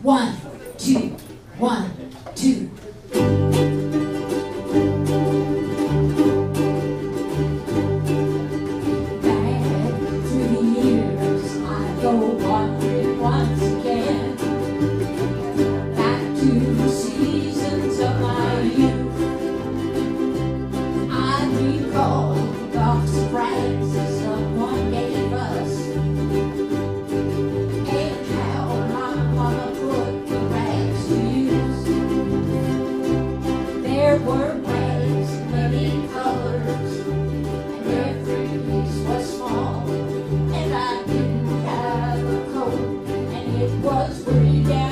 1, 2, 1, 2. Back through the years, I go wandering once again, back to the seasons of my youth. I recall the box of rags that someone gave us, and how my mama put the rags to use. There were rags in many colors, and every piece was small, and I didn't have a coat, and it was way down